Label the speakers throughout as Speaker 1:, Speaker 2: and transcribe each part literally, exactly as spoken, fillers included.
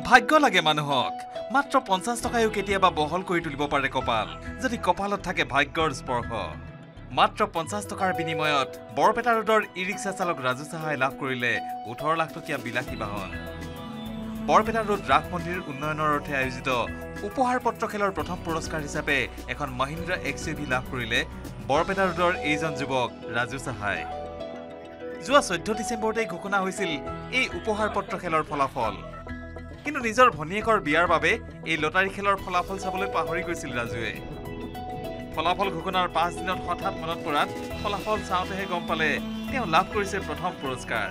Speaker 1: ভাগ্য লাগে মানুহক মাত্ৰ পঞ্চাছ টকায়ো কেতিয়াবা বহল কৰি তুলিব পাৰে কপাল যদি কপালত থাকে ভাগ্যৰ স্পৰ্শ মাত্ৰ পঞ্চাছ টকাৰ বিনিময়ত বৰপেটা ৰোডৰ ই ৰিক্সা চালক ৰাজু সাহাই লাভ কৰিলে ওঠৰ লাখ টকীয়া বিলাসী বাহন বৰপেটা ৰোড ৰাস মন্দিৰ উন্নয়নৰ অৰ্থে আয়োজিত উপহাৰ পত্ৰ খেলৰ প্ৰথম পুৰস্কাৰ হিচাপে এখন মহিন্দ্ৰা এক্স ইউ ভি লাভ কৰিলে বৰপেটা ৰোডৰ এইজন যুৱক ৰাজু সাহাই যোৱা চৈধ্য ডিচেম্বৰতে ঘোষণা হৈছিল এই উপহাৰ পত্ৰ খেলৰ ফলাফল কিন্তু নিজৰ ভনিয়েকৰ বিয়াৰ বাবে এই লটাৰী খেলৰ ফলাফল চাবলৈ পাহৰি গৈছিল ৰাজুৱে ফলাফল ঘোষণাৰ পাঁচ দিনত হঠাৎ মনত পৰাত ফলাফল চাওঁতেহে গম পালে তেওঁ লাভ কৰিছে প্ৰথম পুৰস্কাৰ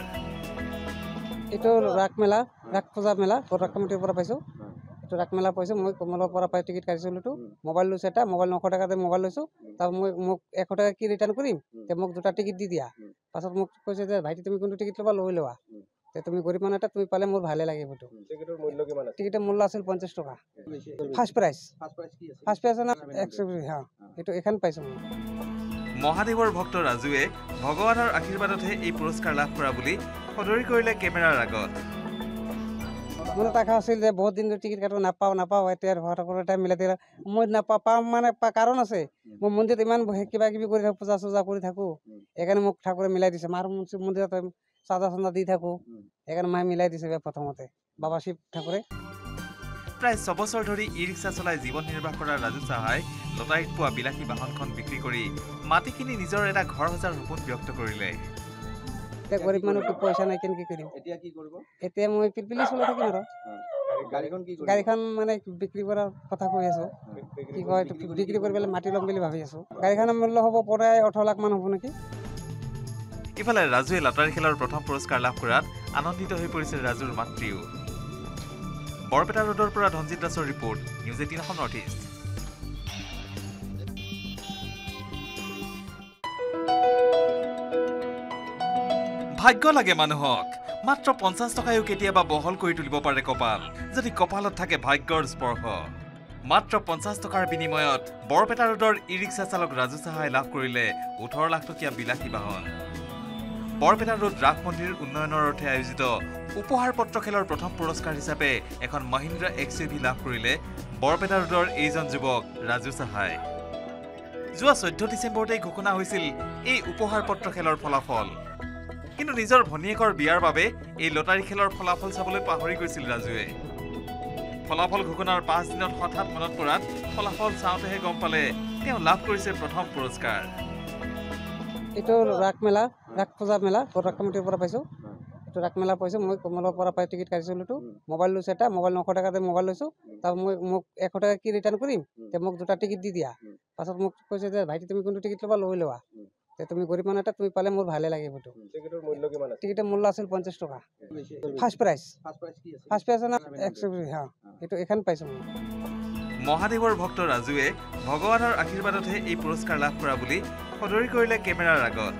Speaker 2: এইটো ৰাক মেলা ৰাক পূজা মেলা ৰাক কমিটিৰ পৰা পাইছো এইটো ৰাক মেলা পাইছো মই কমলৰ পৰা পাই টিকেট কাটিছিলো তো মোবাইল লৈছো এটা মোবাইল নশ টকাতে মোবাইল লৈছো তাৰ মই মোক এশ টকা কি ৰিটাৰ্ণ কৰিম তে মোক দুটা টিকেট দি দিয়া পাছত মোক কৈছে যে ভাইটি তুমি কোনটো টিকেট ল'বা লৈ লোৱা তে তুমি গরিব মানুহ এটা তুমি পালে মোৰ ভালে লাগিব তো টিকেটৰ মূল্য কিমান আছে টিকেটৰ মূল্য আছিল পঞ্চাছ টকা ফাৰ্স্ট প্ৰাইজ ফাৰ্স্ট প্ৰাইজ কি আছে ফাৰ্স্ট প্ৰাইজ না একশ হা এটো এখন পাইছো
Speaker 1: মহাদেৱৰ ভক্ত ৰাজুৱে ভগৱানৰ আশীৰ্বাদতহে এই পুৰস্কাৰ লাভ কৰা বুলি সদৰি কৰিলে কেমেৰাৰ আগত
Speaker 2: মনে টাকা আছিল যে বহুত দিন টিকেট কাটো নাপাও নাপাও এতিয়া ভগৱানৰ টাইম মিলাই দিলে মই নাপা পাম মানে কাৰণ আছে মই মন্দিৰত ইমান কিবা কিবি কৰি থাকো পূজা চূজা কৰি থাকো এখানে মোক ঠাকুৰে মিলাই দিছে মাৰ মন্দিৰত চাঁদা চান্দা দি থাকো এখানে মায়ে মিলাই দিছে প্ৰথমতে বাবা শিৱ ঠাকুৰে
Speaker 1: প্ৰায় ছবছৰ ধৰি ই ৰিক্সা চলাই জীৱন নিৰ্বাহ কৰা ৰাজু সাহাই লটাৰীত পোৱা বিলাসী বাহনখন বিক্ৰী কৰি মাটিখিনি নিজৰ এটা ঘৰ সজাৰ সপোন ব্যক্ত কৰিলে
Speaker 2: এতিয়া গৰীব মানুহক পইচা নাই কেনেকৈ কৰিম এতিয়া কি কৰিব এতিয়া মই পিলপিলি চলাই থাকিম আৰু গাড়ীখন কি গাড়ীখন মানে বিক্ৰী কৰাৰ কথা কৈ আছো কি কয় বিক্ৰী কৰি পেলাই মাটি ল'ম বুলি ভাবি আছো গাড়ীখনৰ মূল্য হ'ব প্ৰায় ওঠৰ লাখ মান হ'ব নেকি
Speaker 1: ইফালে ৰাজুৱে লটাৰী খেলৰ প্ৰথম পুৰস্কাৰ লাভ কৰাত আনন্দিত হৈ পৰিছিল ৰাজুৰ মাতৃও বৰপেটা ৰোডৰ পৰা ধনজিত দাসৰ report news eighteen Assam north east ভাগ্য লাগে মানুহক মাত্ৰ পঞ্চাছ টকায়ো কেতিয়াবা বহল কৰি তুলিব পাৰে কপাল যদি কপালত থাকে ভাগ্যৰ স্পৰ্শ মাত্ৰ পঞ্চাছ টকাৰ বিনিময়ত বৰপেটা ৰোডৰ ই ৰিক্সা চালক ৰাজু সাহাই লাভ কৰিলে ওঠৰ লাখ টকীয়া বিলাসী বাহন বৰপেটা ৰোড ৰাস মন্দিৰ উন্নয়নৰ অৰ্থে আয়োজিত উপহাৰ পত্ৰ খেলৰ প্ৰথম পুৰস্কাৰ হিচাপে এখন মহিন্দ্ৰা এক্স ইউ ভি লাভ কৰিলে বৰপেটা ৰোডৰ এইজন যুৱক ৰাজু সাহাই যোৱা চৈধ্য ডিচেম্বৰতে ঘোষণা হৈছিল এই উপহাৰ পত্ৰ খেলৰ ফলাফল কিন্তু নিজৰ ভনিয়েকৰ বিয়াৰ বাবে এই লটাৰী খেলৰ ফলাফল চাবলৈ পাহৰি গৈছিল ৰাজুৱে ফলাফল ঘোষণাৰ পাঁচ দিনত হঠাৎ মনত পৰাত ফলাফল চাওঁতেহে গম পালে তেওঁ লাভ কৰিছে প্ৰথম পুৰস্কাৰ
Speaker 2: এইটো ৰাক মেলা ৰাক পূজা মেলা ৰাক কমিটিৰ পৰা পাইছো এইটো ৰাক মেলা পাইছো মই কমলৰ পৰা পাই টিকেট কাটিছিলো তো মোবাইল লৈছো এটা মোবাইল নশ টকাতে মোবাইল লৈছো তাৰ মই মোক এশ টকা কি ৰিটাৰ্ণ কৰিম তে মোক দুটা টিকেট দি দিয়া পাছত মোক কৈছে যে ভাইটি তুমি কোনটো টিকেট ল'বা লৈ লোৱা তে তুমি গরিব মানুহ এটা তুমি পালে মোৰ ভালে লাগিব তো টিকেটৰ মূল্য কিমান আছে টিকেটৰ মূল্য আছিল পঞ্চাছ টকা ফাৰ্স্ট প্ৰাইজ ফাৰ্স্ট প্ৰাইজ কি আছে ফাৰ্স্ট প্ৰাইজ না একশ হা এটো এখন পাইছো
Speaker 1: মহাদেৱৰ ভক্ত ৰাজুৱে ভগৱানৰ আশীৰ্বাদতহে এই পুৰস্কাৰ লাভ কৰা বুলি সদৰি কৰিলে কেমেৰাৰ আগত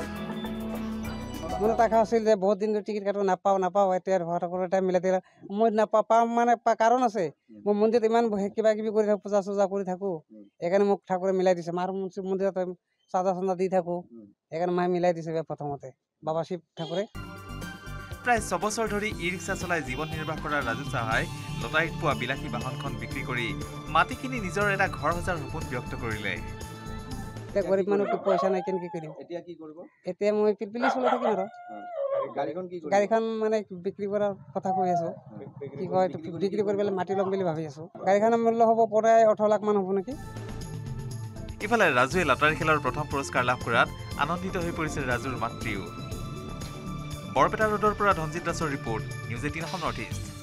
Speaker 2: মনে টাকা আছিল যে বহুত দিন টিকেট কাটো নাপাও নাপাও এতিয়া ভগৱানৰ টাইম মিলাই দিলে মই নাপা পাম মানে কাৰণ আছে মই মন্দিৰত ইমান কিবা কিবি কৰি থাকো পূজা চূজা কৰি থাকো এখানে মোক ঠাকুৰে মিলাই দিছে মাৰ মন্দিৰত চাঁদা চান্দা দি থাকো এখানে মায়ে মিলাই দিছে প্ৰথমতে বাবা শিৱ ঠাকুৰে
Speaker 1: প্ৰায় ছবছৰ ধৰি ই ৰিক্সা চলাই জীৱন নিৰ্বাহ কৰা ৰাজু সাহাই লটাৰীত পোৱা বিলাসী বাহনখন বিক্ৰী কৰি মাটিখিনি নিজৰ এটা ঘৰ সজাৰ সপোন ব্যক্ত কৰিলে
Speaker 2: এতিয়া গৰীব মানুহক পইচা নাই কেনেকৈ কৰিম এতিয়া কি কৰিব এতিয়া মই পিলপিলি চলাই থাকিম আৰু গাড়ীখন কি গাড়ীখন মানে বিক্ৰী কৰাৰ কথা কৈ আছো কি কয় বিক্ৰী কৰি পেলাই মাটি ল'ম বুলি ভাবি আছো গাড়ীখনৰ মূল্য হ'ব প্ৰায় ওঠৰ লাখ মান হ'ব নেকি
Speaker 1: ইফালে ৰাজুৱে লটাৰী খেলৰ প্ৰথম পুৰস্কাৰ লাভ কৰাত আনন্দিত হৈ পৰিছিল ৰাজুৰ মাতৃও বৰপেটা ৰোডৰ পৰা ধনজিত দাসৰ report news eighteen Assam north east